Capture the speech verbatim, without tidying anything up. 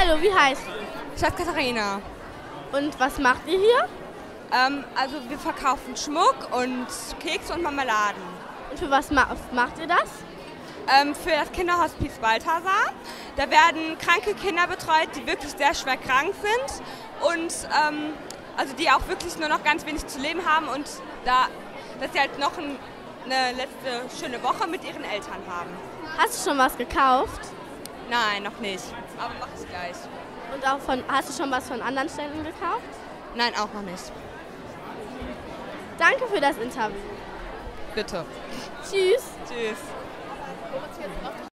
Hallo, wie heißt du? Ich heiße Katharina. Und was macht ihr hier? Ähm, also wir verkaufen Schmuck und Kekse und Marmeladen. Und für was ma macht ihr das? Ähm, für das Kinderhospiz Balthasar. Da werden kranke Kinder betreut, die wirklich sehr schwer krank sind und ähm, also die auch wirklich nur noch ganz wenig zu leben haben und da, dass sie halt noch ein, eine letzte schöne Woche mit ihren Eltern haben. Hast du schon was gekauft? Nein, noch nicht. Aber mach ich gleich. Und auch von, hast du schon was von anderen Stellen gekauft? Nein, auch noch nicht. Danke für das Interview. Bitte. Tschüss. Tschüss.